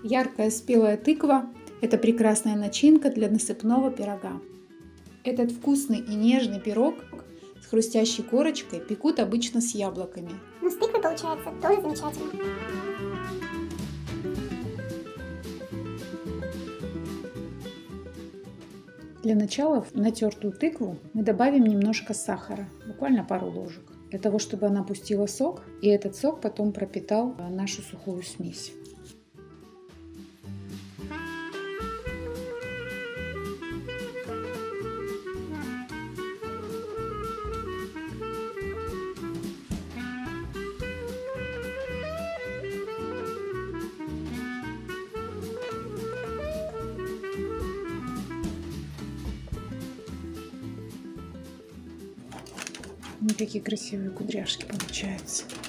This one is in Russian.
Яркая спелая тыква – это прекрасная начинка для насыпного пирога. Этот вкусный и нежный пирог с хрустящей корочкой пекут обычно с яблоками. Но с тыквой получается тоже замечательно. Для начала в натертую тыкву мы добавим немножко сахара, буквально пару ложек, для того, чтобы она пустила сок, и этот сок потом пропитал нашу сухую смесь. Какие красивые кудряшки получаются.